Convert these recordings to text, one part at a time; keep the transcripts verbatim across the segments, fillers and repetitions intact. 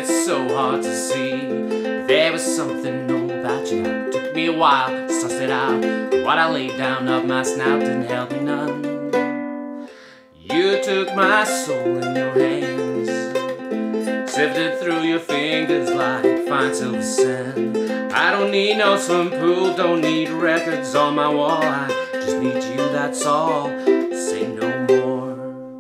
it's so hard to see. There was something new about you. It took me a while to suss it out. What I laid down of my snout didn't help me none. You took my soul in your hands, sifted through your fingers like fine silver sand. I don't need no swimming pool, don't need records on my wall. I just need you, that's all. Say no more.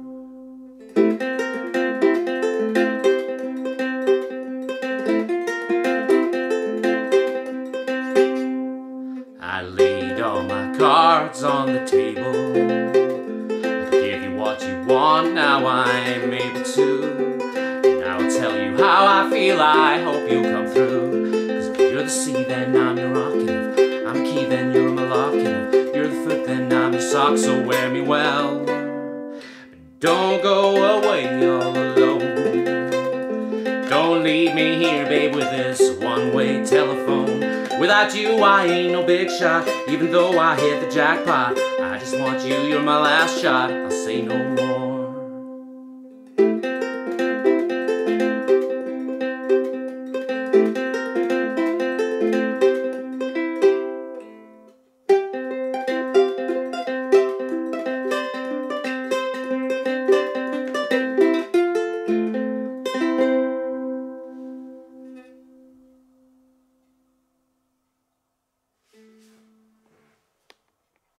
I laid all my cards on the table. I gave you what you want, now I'm able to. Now I'll tell you how I feel, I hope you'll come through. Cause if you're the sea, then I'm your rock. And if I'm a key, then you're my lock. And if you're the foot, then I'm your sock. So wear me well, but don't go away all alone. Don't leave me here, babe, with this one-way telephone. Without you, I ain't no big shot. Even though I hit the jackpot, I just want you, you're my last shot. I'll say no more.